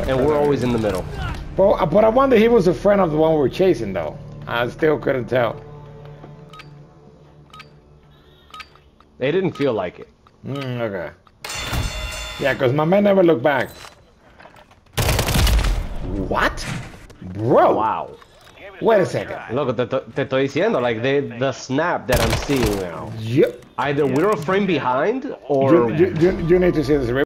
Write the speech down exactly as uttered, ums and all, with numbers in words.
and we're always in the middle. But, but I wonder he was a friend of the one we were chasing, though. I still couldn't tell. They didn't feel like it. Mm, okay. Yeah, because my man never looked back. What? Bro! Wow. Wait a second. Look, te, te estoy diciendo, like, they, the snap that I'm seeing now. Yep. Either we're a frame behind, or... You, you, you, you need to see this.